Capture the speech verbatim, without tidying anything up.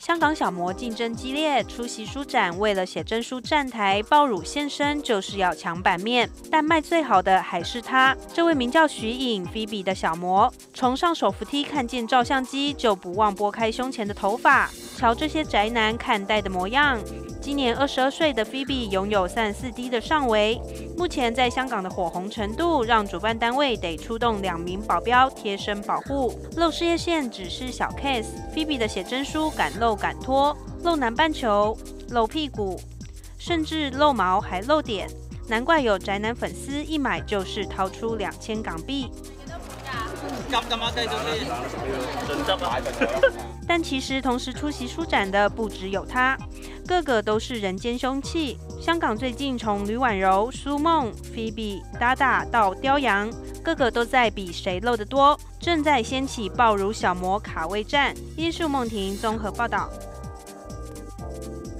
香港小模竞争激烈，出席书展为了写真书站台，爆乳现身就是要抢版面，但卖最好的还是她。这位名叫徐颖 Phoebe 的小模，从上手扶梯看见照相机就不忘拨开胸前的头发，瞧这些宅男看待的模样。今年二十二岁的 Phoebe 拥有三十四 D 的上围，目前在香港的火红程度，让主办单位得出动两名保镖贴身保护。露事业线只是小 case，Phoebe 的写真书敢露敢脱，露南半球，露屁股，甚至露毛还露点，难怪有宅男粉丝一买就是掏出两千港币。但其实同时出席书展的不只有他，个个都是人间凶器。香港最近从吕婉柔、苏梦、Phoebe、达达到雕阳，个个都在比谁露得多，正在掀起爆乳小模卡位战。艺术梦婷综合报道。